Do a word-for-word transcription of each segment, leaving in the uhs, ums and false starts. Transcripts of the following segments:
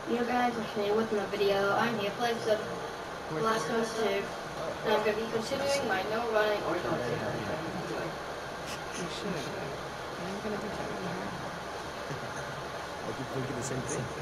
You guys are here with my video. I'm here playing some The Last of Us two. And I'm going to be continuing my no running or don't say You should. I'm gonna be joking here. I keep thinking the same thing.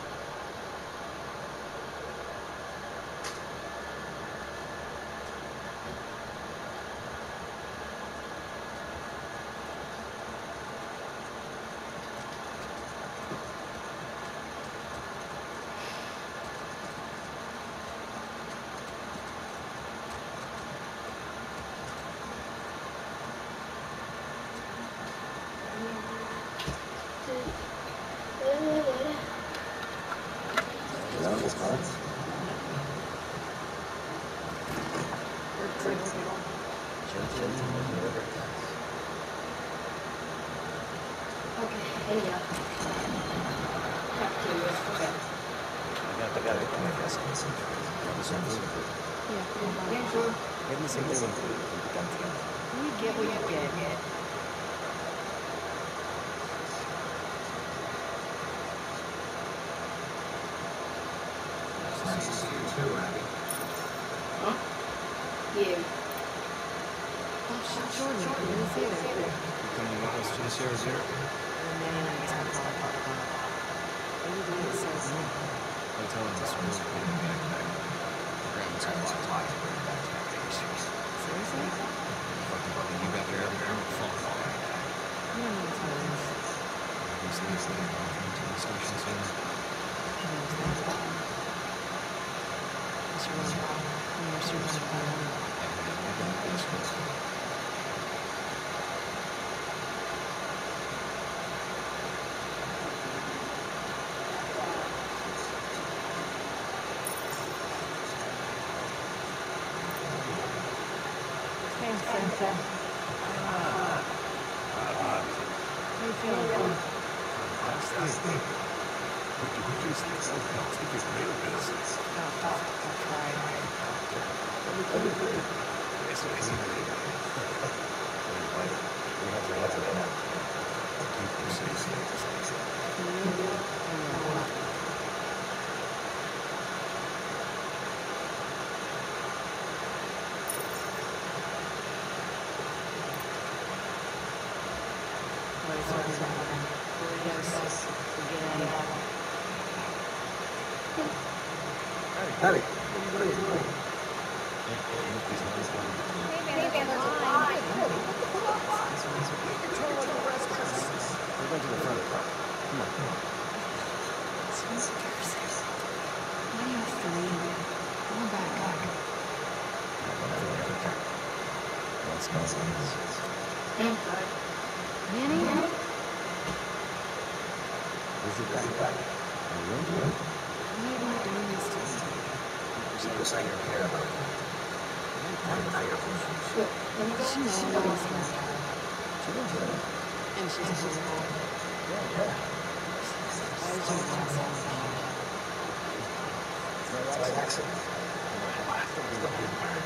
Okay, anyhow. Have to, okay. I got, I got it. I guess. That was something. Yeah, come on. Yeah, sure. Maybe the same thing when we got together. We get what you get. Huh? You. Oh, shit, Jordan, I'm in the theater. You coming with us to the Sierra Zero? And then I guess I'll call it part of it. What are you doing at Sarah's room? I'm telling this really cool backpack. Grandma's got a lot of time to bring back to my base. Seriously? Fucking bugging you back there every time on the phone call. You don't know what's going on. Recently, it's like off into the station soon. I understand that. What's your wrong? You're surviving by one. I got this one. Hey, Sam. How you feeling? Fantastic. What do we do? Self-help. Take your real business. Oh, fuck. I tried. It's amazing. Anyway, we have to have it out. Keep them safe. Can you? I know. What is it? Yes. Forget it. Harry, what are you doing? We're going to the front. Come on. It's embarrassing. Why do you have to leave? Go back. Let's go. I'm sorry. Manny? Where's your backpack? In the room? Why am I doing this to you? Because I care about you. Look, let me go. She knows that. She knows that. And she's beautiful. Yeah. Why did you want to It's not by accident. Don't be like you.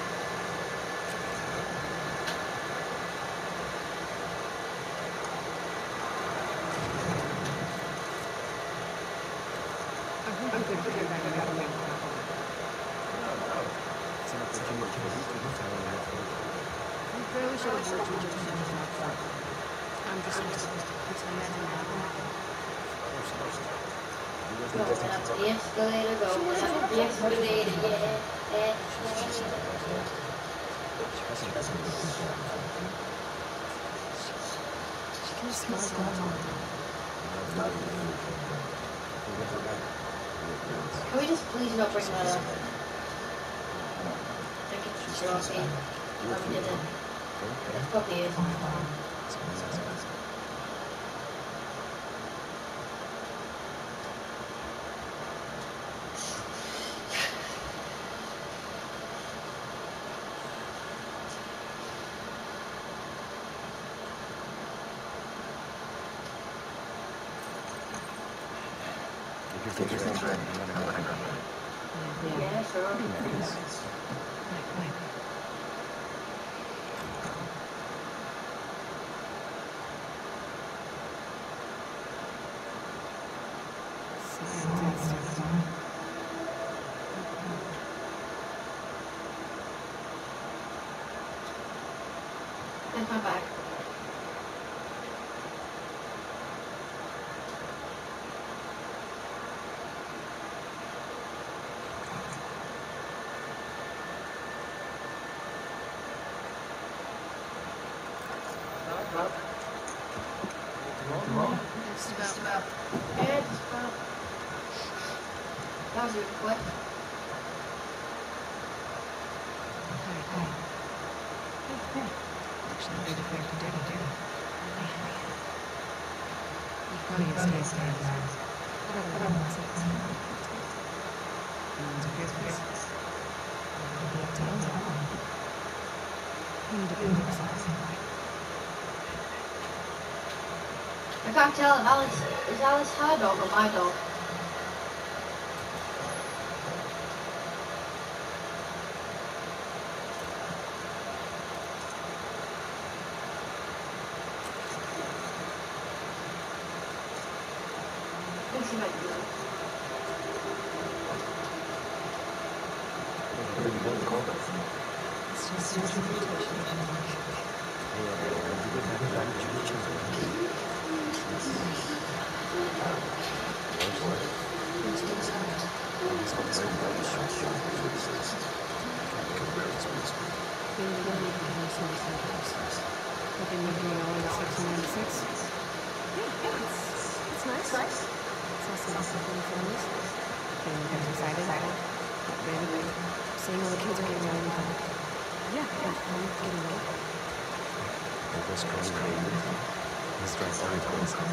I hope you could figure that out. No, no. It's an opportunity for you to tell me everything. You barely should have worked with your team up front. I'm just supposed to pretend that didn't happen. Of course not. You Going wasn't up the escalator, going up the escalator, yeah. yeah. She can smell it. Can we just please not bring that up? I think it's sloppy. Probably did it. It probably is. Your things ready. I'm gonna go. Yeah, sure. Nice. Scientist. Where's my bag? Just about. Yeah, just about. That was really quick. Actually, pretty fair to do. You probably escaped guys. Whatever that was. No one's here for us. It'll be up to us. We need to prove ourselves. I can't tell if Alice is Alice her dog or my dog. I think she might be. It's just a Looking at doing all the sixteen ninety-six. Yeah, it's, it's nice. Nice. It's also nice to feel families. Getting guys excited. Really, seeing all the kids are getting around and fun. Yeah, yeah, I'm getting ready. This guy's crazy. This guy's very cool.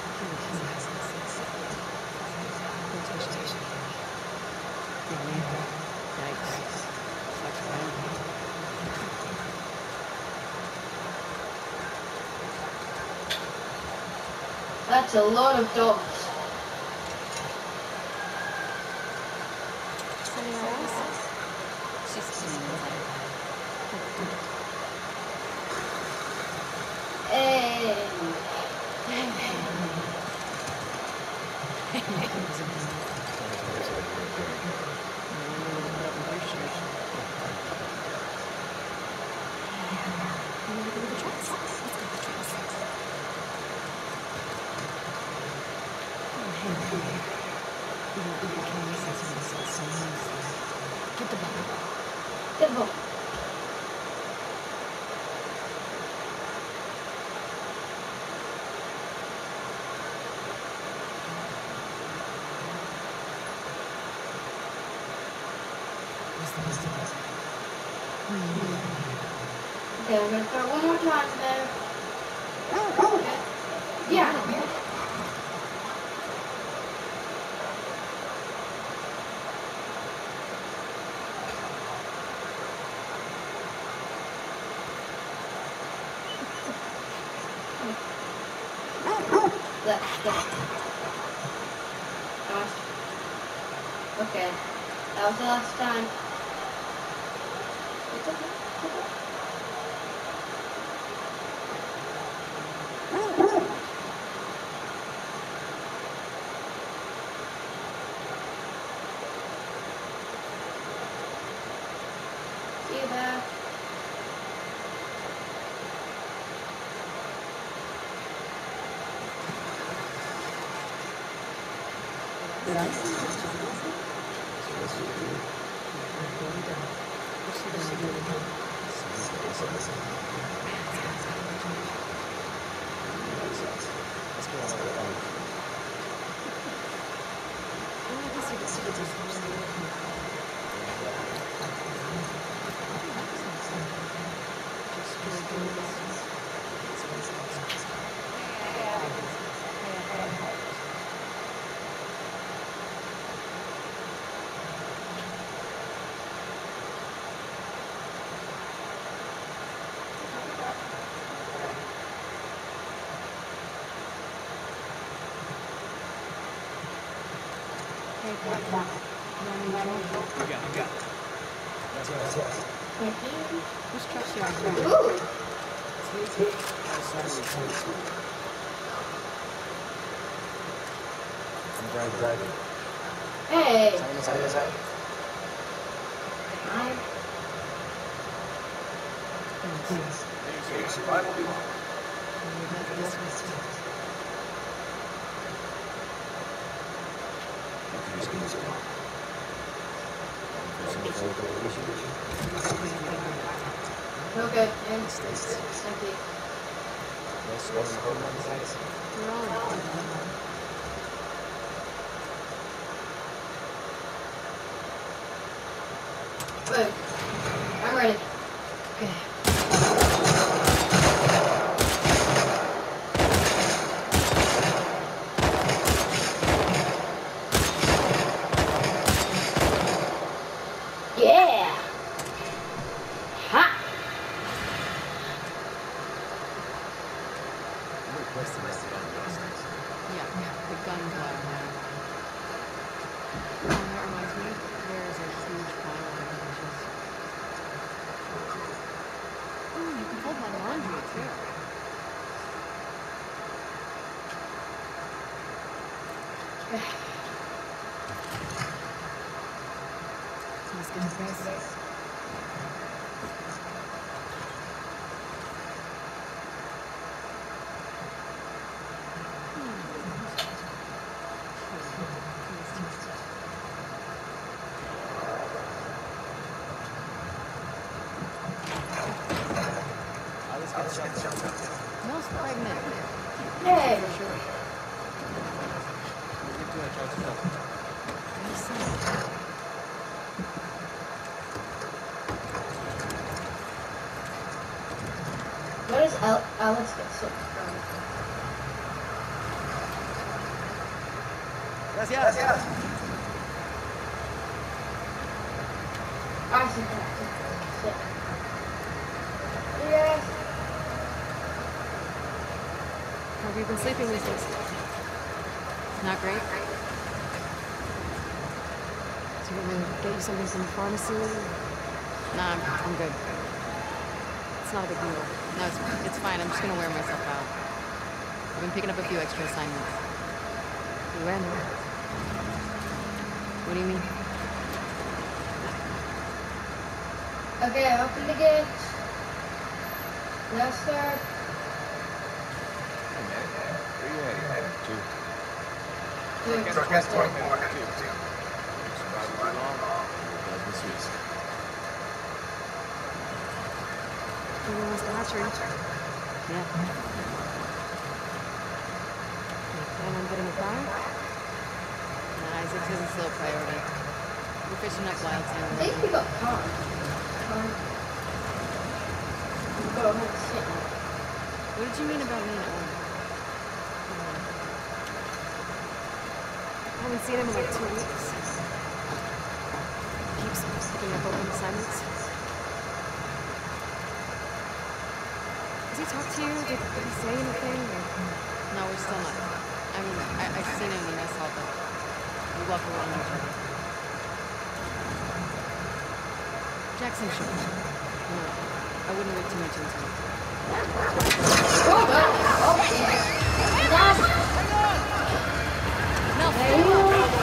Rotation. Yeah, man. Yikes. Sucks, man. That's a lot of dogs. Setting our ass? She's clean. Hey. Get the ball. Get the ball. Okay, I'm gonna throw it one more time there. Okay. Yeah. Let's go. Okay, that was the last time. It's okay. It's okay. See you back. Hey, what? You got it, you got it. That's what I said. Whose truck's your idea? Ooh. I'm driving. Hey. Side to side. Hi. Thanks. Okay, and thank you. We're all Wait, I'm ready. okay. Yeah! Ha! Yeah, the gun's loud now. Oh, that reminds me, there's a huge pile of dishes. Ooh, you can fold my laundry too. Let's get to bed. Mel's pregnant. Hey! For sure. What does Al Alex get sick from? Gracias. I see that. Sick. Yes. How have you been sleeping these days? Not great? Do you want me to get you something from the pharmacy? Nah, I'm, I'm good. It's not a big deal. No, it's, it's fine. I'm just gonna wear myself out. I've been picking up a few extra assignments. When? What do you mean? Okay, open the gate. Now start. Hey, man. Where you headed? To? Two. Surprise too long? Does this week. Everyone's the hatchery. Yeah. You plan on getting a car? Nah, Isaac says it's still a priority. We're fishing up wild I salmon. think we got caught. Um, we got a whole city. What did you mean about me and Owen? I haven't seen him in like two weeks. He keeps picking up open assignments. Does he talk to you? Did, did he say anything? Or? No, we're still not. I mean, I, I've seen him and I saw that. We walk around each other. Jackson should. No, I wouldn't read too much into it. Oh, God. Oh, yeah. That's... No, Hey, you.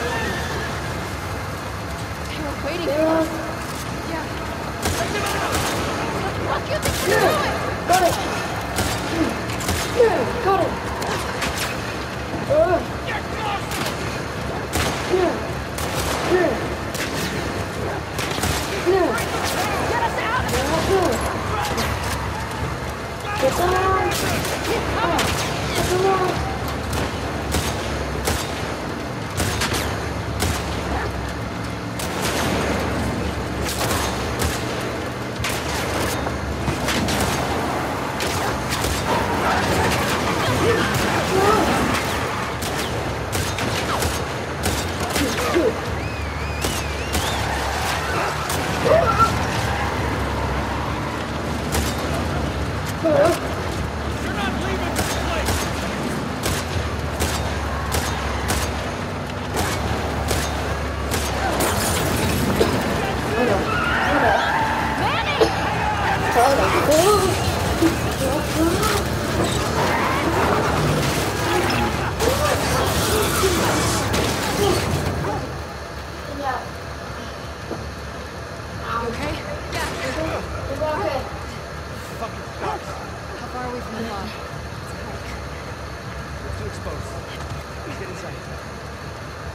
they were waiting for us. Yeah. What the fuck you think you're doing? Got it. Yeah, got it. Uh. Yeah. Yeah. Yeah. Get us out! Get down! Get down! Get down!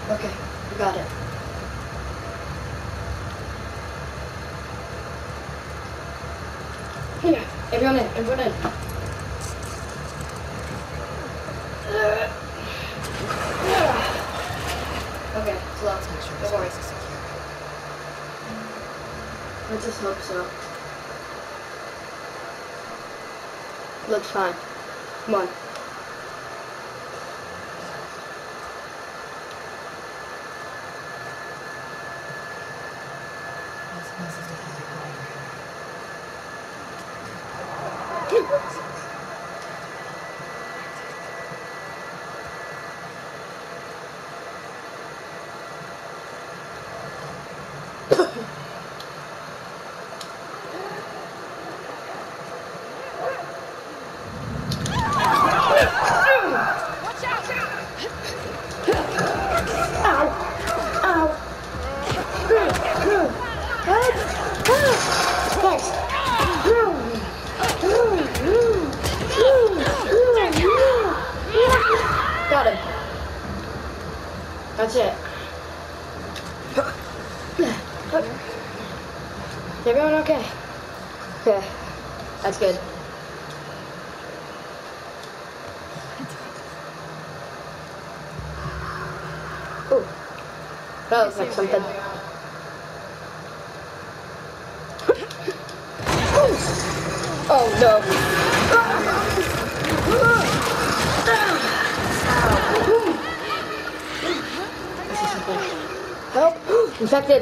Okay, we got it. Here, everyone in, everyone in. Okay, slow. Don't worry. I just hope so. Looks fine. Come on. Got him. That's it. Is everyone okay? Okay. That's good. Ooh. That looks like something. Oh no. Help! Infected!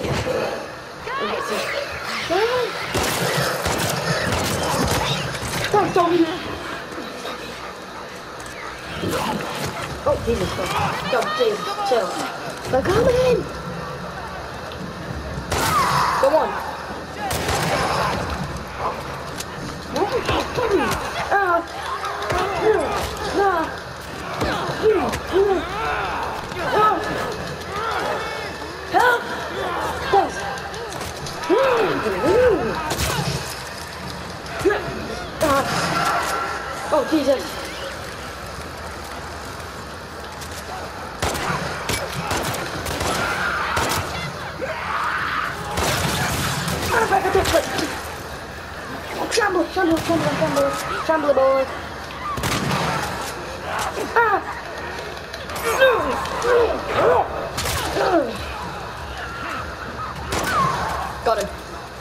Oh, Jesus. Stop, Jesus. Chill. They're coming! Come on. Help! Yes. Oh, Jesus. Shamble, shamble, shamble, shamble, shamble, boy. Ah! Got him.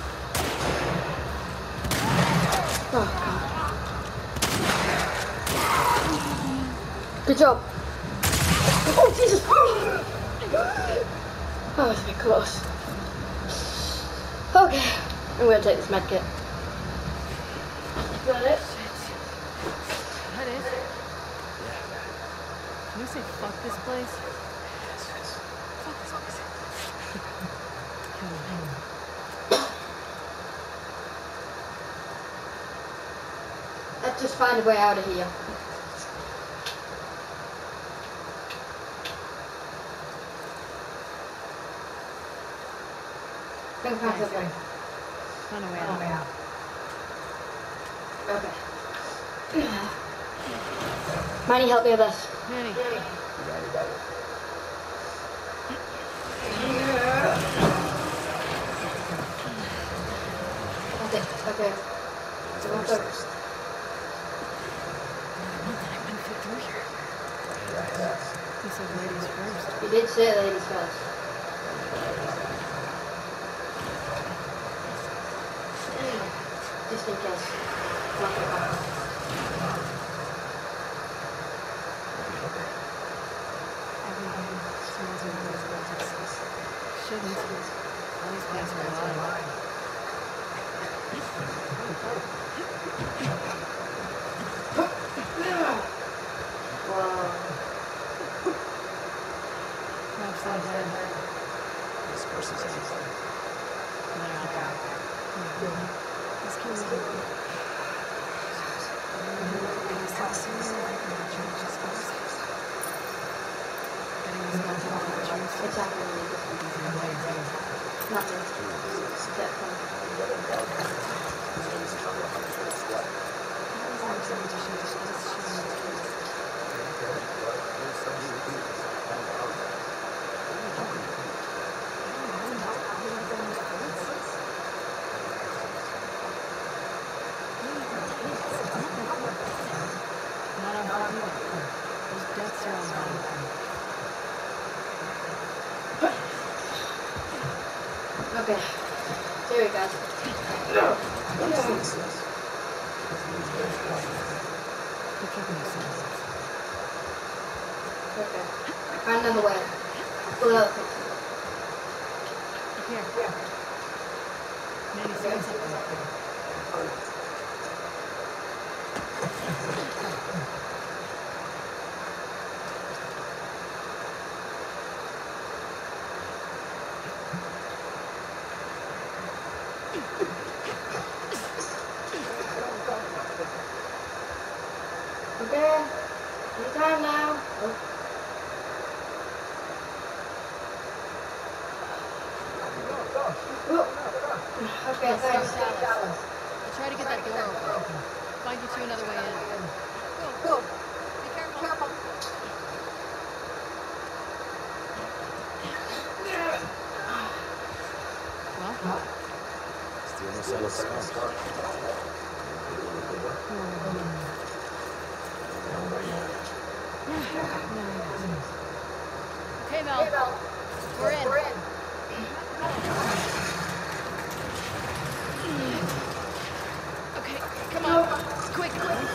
Oh, God. Good job. Oh, Jesus! Oh, that was a bit close. Okay, I'm gonna take this med kit. Got it? That is? Can you say fuck this place? Fuck this place. Let's just find a way out of here. Think find something. Find a way out. out. Okay. Manny, help me with this. Manny. Okay, okay. So one first. He said ladies first. You did say ladies first. Just in case. Not gonna happen. Everyone smells like roses. Shouldn't. Always pass her by. Wow. Perhaps they're dead. This person's anything. They're out there. This kills me. It's happening. Nothing. Except for Okay. Here we go. Keep checking your sides. Okay. Find another way. Pull out. Up here. Manny, see what's up there. Okay. Any time now. Oh. Oh. Okay, thanks. I'll try to get that door open. Find you two another way in. Go, go. Be careful. Well, Still no sign of scars. okay, Mel. We're in. Okay, come on. Quick.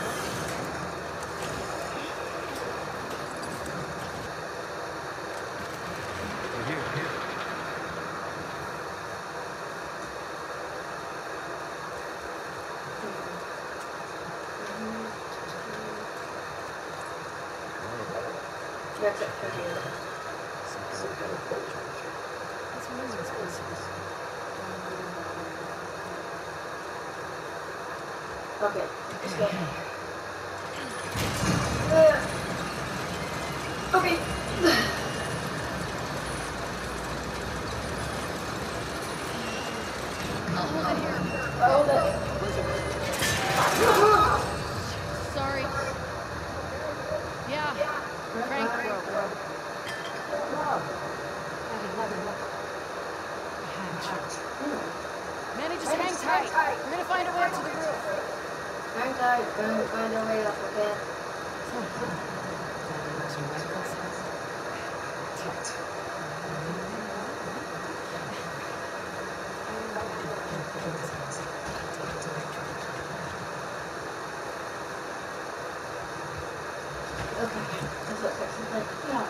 We're here. Here. That's it for you. Let's remember this place. Okay, let's go. Uh, okay. I'll hold it here. Hold it. Sorry. Yeah. Frank broke. Manny, just hang tight. We're gonna find a way up to the roof. Hang tight. Gonna find a way up, okay? Okay. Let's look at something. Yeah.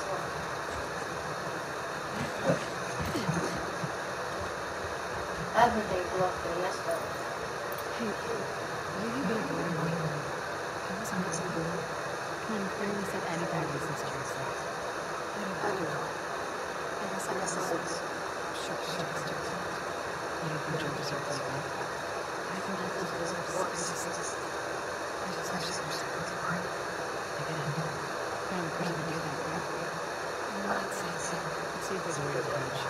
Everything's locked in this one. Hey, where have you been avoiding me? I was on the table. Come on, you barely said anything since Tuesday. I don't know. I guess I was shocked to text you. You don't think Joe deserves like that? I thought it was worse. I just... I just wish I was different. I get it. Kind of a person to do that, right? Let's see. Let's see if there's a way to approach.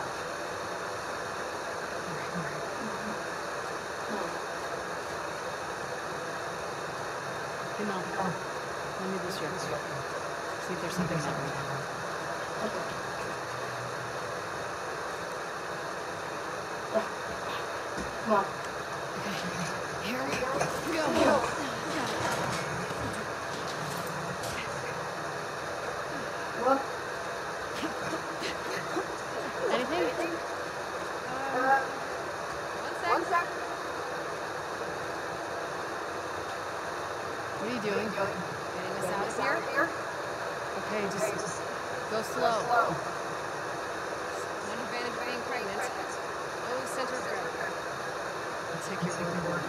Hey, Mom. Let me this yours. See if there's something in that room. Okay. Come on. Okay. Here we go. What? Anything? Uh, One sec. What are you doing? Getting us out of here? Okay, just go slow. One advantage of being pregnant. Always center of gravity. I'll take your big word.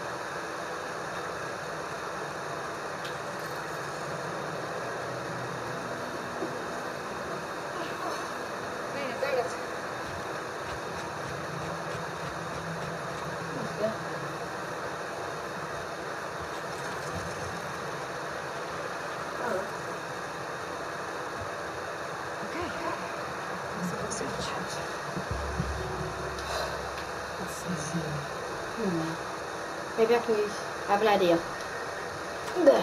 Wait a second. Okay. Let's see what's switch. Let's see. Hmm. Maybe I can use. I have an idea. There.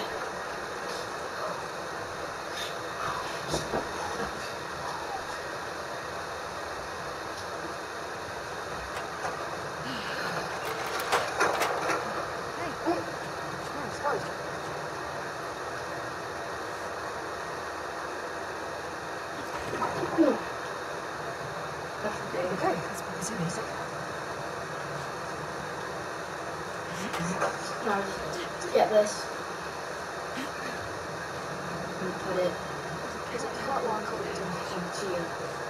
Okay. Now just get this. And put it. Is it catwalk or to you?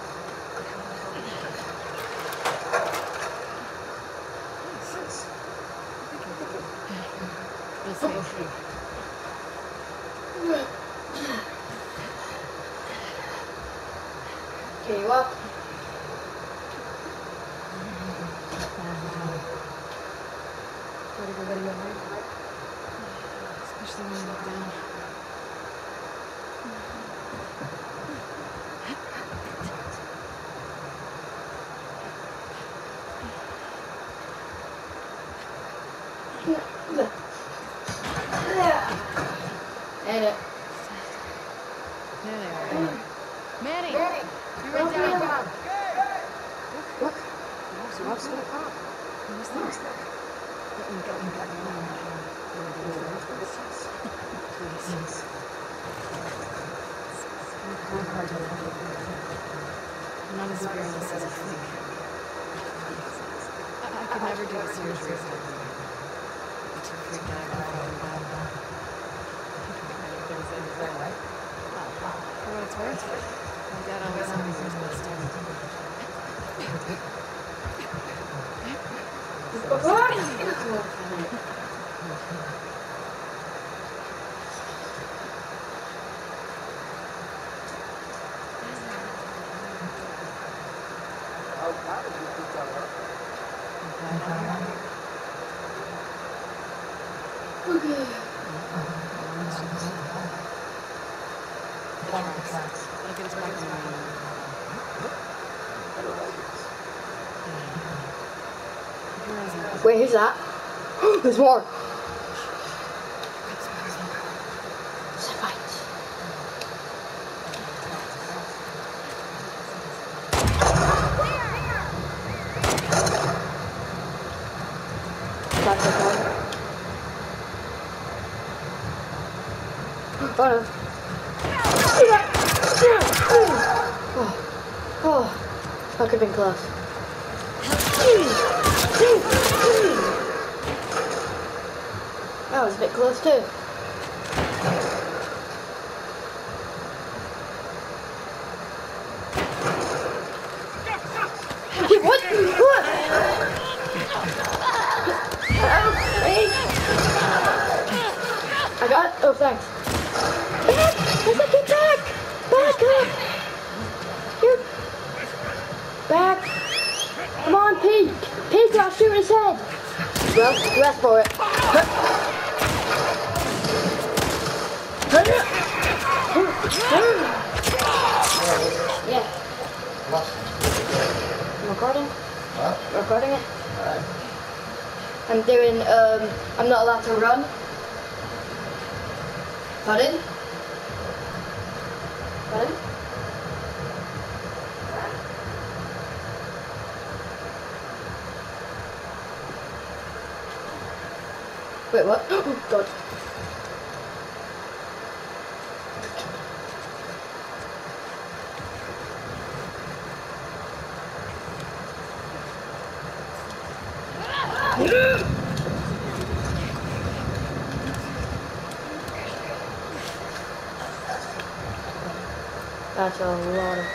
We'll see. Okay, you up? Let everybody go right? Especially when you look down. And it. There they are. Manny! You're right down. Look. What's that? Let me go and get Please. I'm not as fearless as I think. I, I could never do a surgery again. I'm too freaked out about falling down. For what it's worth, my dad always had me wears my stomach. I'll get us back on the main. Wait, who's that? There's more. It's a fight. That's the one. Oh no. Oh, oh, that could have been close. That was a bit close too. What? What? I got it. Oh, thanks. Back! I said get back! Back up! You're... Back! Come on, Pete! Pete, I'll shoot his head! Well, rest for it. Yeah. I'm recording. Huh? Recording it. Alright. I'm doing, um, I'm not allowed to run. Pardon? Pardon? Wait, what? Oh, God. That's a lot of...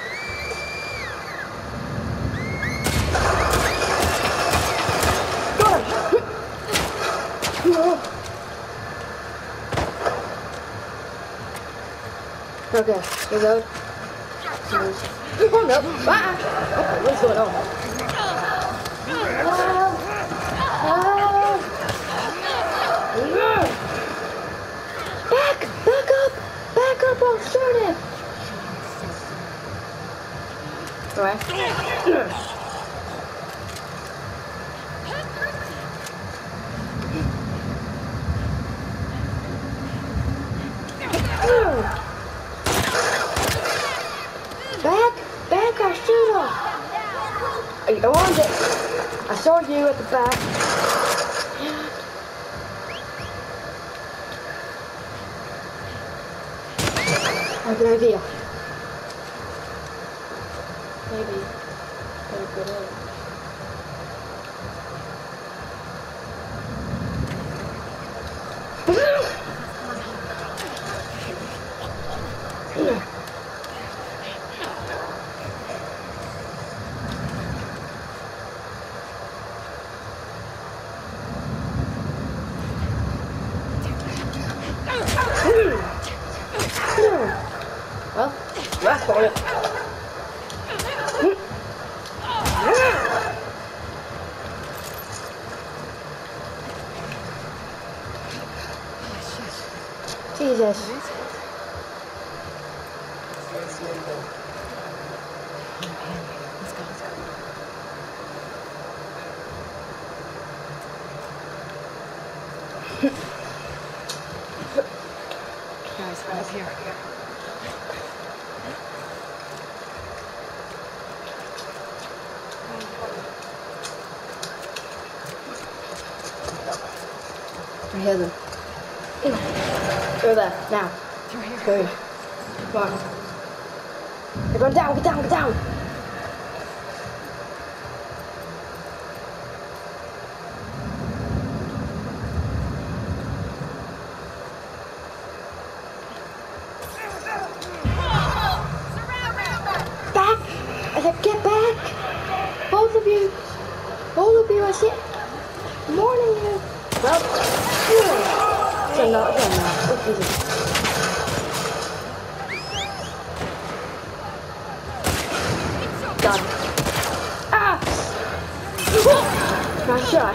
Okay, you go. Oh no! Ah! Okay, what's going on? Ah! Ah! Back! Back up! Back up! I'll shoot it! Alright. Back! Back! I shoot him! I wanted it! I saw you at the back. I have an idea. Maybe. Better get in. Jesus. Let's go. Guys, up here. I hear them. Go there, now. Through here. Good. Come on. They're going down, get down, get down! Back! I said get back! Both of you! Both of you, I said. I'm warning you! Well, so not again now. Oh, Jesus. Done. Ah! Nice try.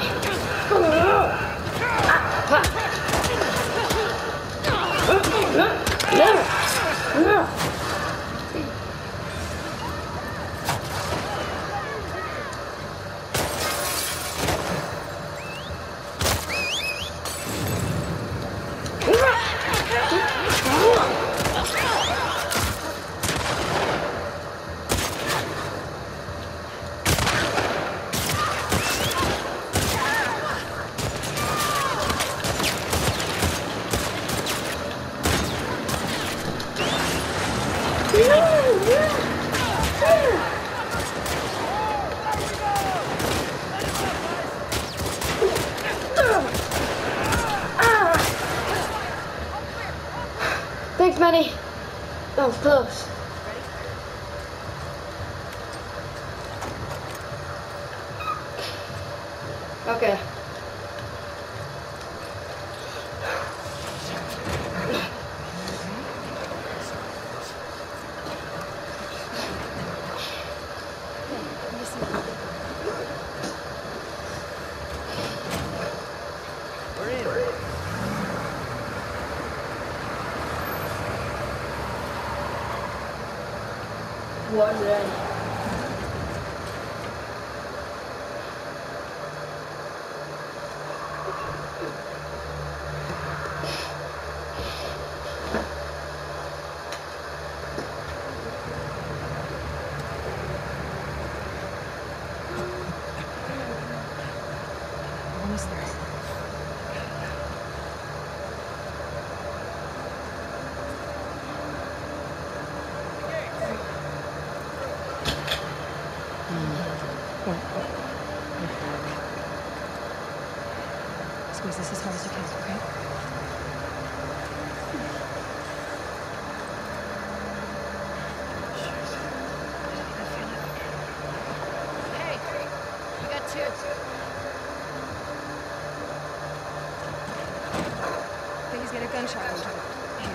Ah! No! No! Thanks, Manny. That was close. Okay. What then? Almost there. Squeeze this as hard as you can, okay? Hey, we got two. I think he's got a gunshot wound to the hand.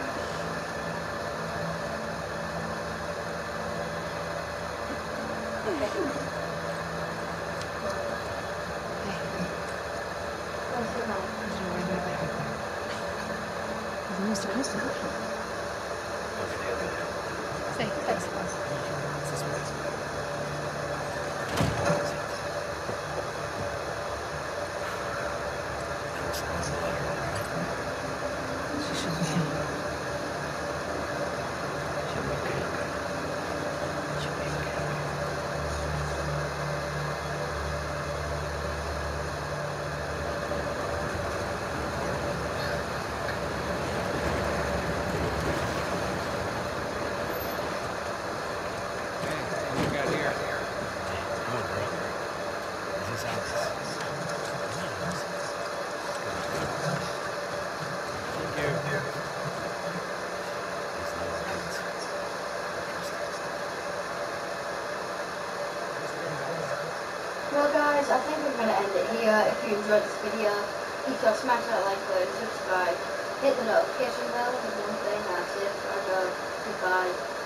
Almost a close. Stay, thanks. She should be in. She'll be okay. She'll be okay. Well guys, I think I'm going to end it here. If you enjoyed this video, please go smash that like button, subscribe, hit the notification bell, because one thing, that's it. I go, goodbye.